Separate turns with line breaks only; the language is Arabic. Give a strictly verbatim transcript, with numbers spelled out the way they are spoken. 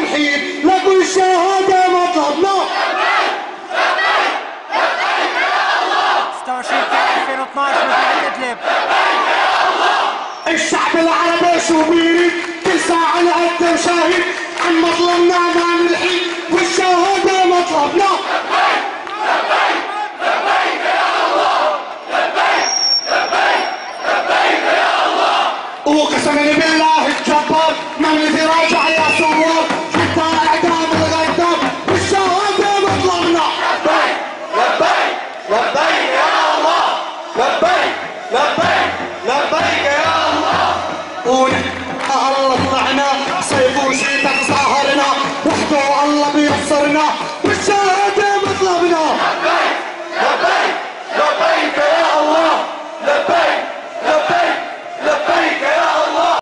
نحيد لكل شهادة مطلبنا.
ستة وعشرين ألفين واثناعش مدينة إدلب.
الشعب العربي شو بيريد كل ساعة نقدم شاهد عن مطلبنا ما نلحي والشهادة مطلبنا. وقسما بالله الجبار ما نتراجع يا ثوار.